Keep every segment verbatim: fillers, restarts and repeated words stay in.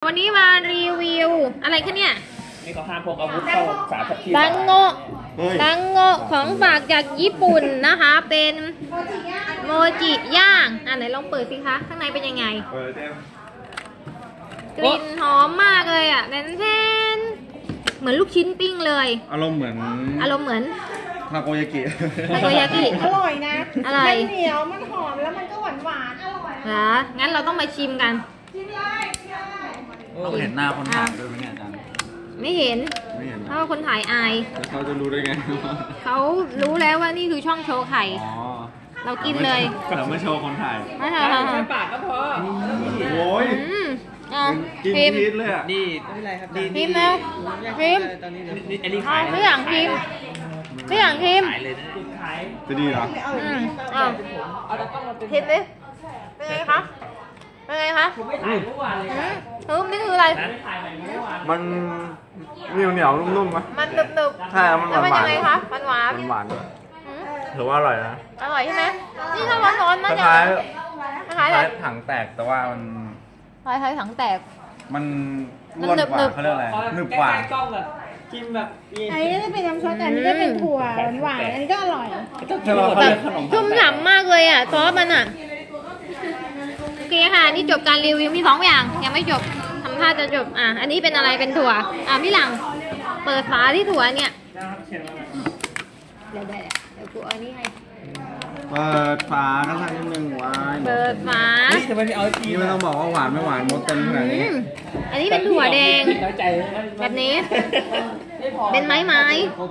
วันนี้มารีวิวอะไรคะเนี่ยนี่เขาห้ามพกอาวุธเข้าสาธารณะดังโงะดังโงะของฝากจากญี่ปุ่นนะคะ เป็นโมจิย่างอ่ะไหนลองเปิดสิคะข้างในเป็นยังไงกลิ่นหอมมากเลยอ่ะแทนเหมือนลูกชิ้นปิ้งเลยอารมณ์เหมือนอารมณ์เหมือนทาโกยากิทาโกยากิอร่อยนะอร่อยมันเหนียวมันหอมแล้วมันก็หวานหวานอร่อยเหรองั้นเราต้องไปชิมกันชิมเลยเราเห็นหน้าคนถ่ายด้วยไหมเนี่ยอาจารย์ไม่เห็นไม่เห็นเพราะว่าคนถ่ายอายเขาจะรู้ได้ไงเขารู้แล้วว่านี่คือช่องโชว์ไข่เรากินเลยเราไม่โชว์คนถ่ายไม่ใช่แค่ปากก็พอโอ้ยกินพีชเลยอ่ะนี่ไม่เป็นไรครับพิมพ์แล้วพิมพ์นี่อันนี้ขายไม่อย่างพิมพ์ไม่อย่างพิมพ์จะดีเหรออืมอ่ะพิมพ์ดิเป็นไงคะเป็นไงคะอืมนี่คืออะไรมันเหนียวเหนียวนุ่มๆไหมมันหนึบหนึบใช่มันหวานมันยังไงคะมันหวานหวานถือว่าอร่อยนะอร่อยใช่ไหมนี่ถ้าร้อนร้อนมันจะคล้ายคล้ายอะไรถังแตกแต่ว่ามันคล้ายคล้ายถังแตกมันร่วนกว่าเขาเรียกอะไรหนึบกว่ากินแบบอันนี้จะเป็นน้ำซอสอันนี้จะเป็นถั่วหวานอันนี้ก็อร่อยแบบชุ่มฉ่ำมากเลยอ่ะซอสมันอ่ะโอเคค่ะนี่จบการรีวิวมีสองอย่างยังไม่จบทำท่าจะจบอ่ะอันนี้เป็นอะไรเป็นถั่วอ่ะพี่หลังเปิดฝาที่ถั่วเนี่ยเดี๋ยวเดี๋ยวเดี๋ยวกูเอานี่ให้เปิดฝากันสักนิดนึงวายเปิดฝาจะไม่เอาทีนี่ไม่ต้องบอกว่าหวานไม่หวานหมดเต็มขนาดนี้อันนี้เป็นถั่วแดงแบบนี้เป็นไม้ไม้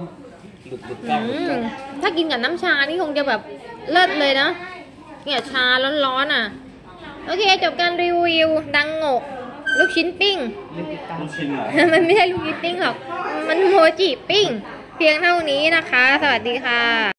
ถ้ากินกับน้ำชานี่คงจะแบบเลิศเลยนะเนี่ยชาร้อนๆอ่ะโอเคจบการรีวิวดังโงะลูกชิ้นปิ้งลูกชิ้นเหรอมันไม่ใช่ลูกชิ้นปิ้งหรอกมันโมจิปิ้งเพียงเท่านี้นะคะสวัสดีค่ะ